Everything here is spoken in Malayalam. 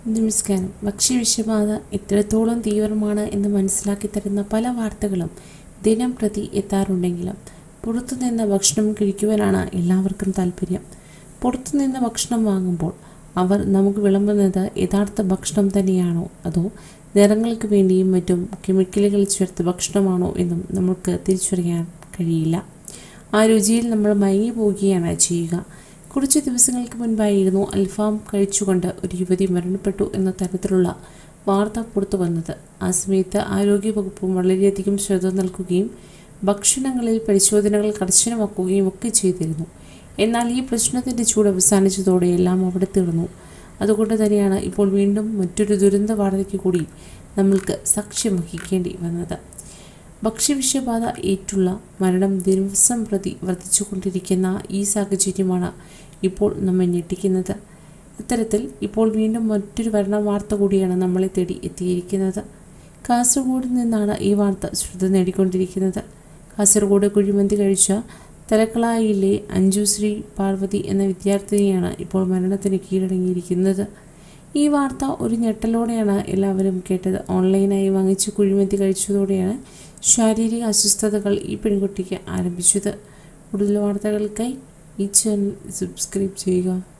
നമസ്കാരം. ഭക്ഷ്യവിഷബാധ എത്രത്തോളം തീവ്രമാണ് എന്ന് മനസ്സിലാക്കി തരുന്ന പല വാർത്തകളും ദിനം പ്രതി എത്താറുണ്ടെങ്കിലും പുറത്തുനിന്ന് ഭക്ഷണം കഴിക്കുവാനാണ് എല്ലാവർക്കും താല്പര്യം. പുറത്തുനിന്ന് ഭക്ഷണം വാങ്ങുമ്പോൾ അവർ നമുക്ക് വിളമ്പുന്നത് യഥാർത്ഥ ഭക്ഷണം തന്നെയാണോ അതോ നിറങ്ങൾക്ക് വേണ്ടിയും മറ്റും കെമിക്കലുകൾ ചേർത്ത് ഭക്ഷണമാണോ എന്നും നമുക്ക് തിരിച്ചറിയാൻ കഴിയില്ല. ആ രുചിയിൽ നമ്മൾ മയങ്ങി പോവുകയാണ് ചെയ്യുക. കുറച്ച് ദിവസങ്ങൾക്ക് മുൻപായിരുന്നു അൽഫാം കഴിച്ചുകൊണ്ട് ഒരു യുവതി മരണപ്പെട്ടു എന്ന തരത്തിലുള്ള വാർത്ത പുറത്തു വന്നത്. ആ സമയത്ത് ആരോഗ്യവകുപ്പും വളരെയധികം ശ്രദ്ധ നൽകുകയും ഭക്ഷണങ്ങളിൽ പരിശോധനകൾ കർശനമാക്കുകയും ഒക്കെ ചെയ്തിരുന്നു. എന്നാൽ ഈ പ്രശ്നത്തിൻ്റെ ചൂട് അവസാനിച്ചതോടെ എല്ലാം അവിടെ തീർന്നു. അതുകൊണ്ട് തന്നെയാണ് ഇപ്പോൾ വീണ്ടും മറ്റൊരു ദുരന്ത വാർത്തയ്ക്ക് കൂടി നമ്മൾക്ക് സാക്ഷ്യം വഹിക്കേണ്ടി വന്നത്. ഭക്ഷ്യവിഷബാധ ഏറ്റുള്ള മരണം ദിവസം പ്രതി വർദ്ധിച്ചുകൊണ്ടിരിക്കുന്ന ഈ സാഹചര്യമാണ് ഇപ്പോൾ നമ്മെ ഞെട്ടിക്കുന്നത്. ഇത്തരത്തിൽ ഇപ്പോൾ വീണ്ടും മറ്റൊരു മരണ വാർത്ത കൂടിയാണ് നമ്മളെ തേടി എത്തിയിരിക്കുന്നത്. കാസർഗോഡ് നിന്നാണ് ഈ വാർത്ത ശ്രദ്ധ നേടിക്കൊണ്ടിരിക്കുന്നത്. കാസർഗോഡ് കുഴിമന്തി കഴിച്ച തലക്കളായിലെ അഞ്ജുശ്രീ പാർവതി എന്ന വിദ്യാർത്ഥിനിയാണ് ഇപ്പോൾ മരണത്തിന് കീഴടങ്ങിയിരിക്കുന്നത്. ഈ വാർത്ത ഒരു ഞെട്ടലോടെയാണ് എല്ലാവരും കേട്ടത്. ഓൺലൈനായി വാങ്ങിച്ച് കുഴിമന്തി കഴിച്ചതോടെയാണ് ശാരീരിക അസ്വസ്ഥതകൾ ഈ പെൺകുട്ടിക്ക് ആരംഭിച്ചത്. കൂടുതൽ വാർത്തകൾക്കായി ഈ ചാനൽ സബ്സ്ക്രൈബ് ചെയ്യുക.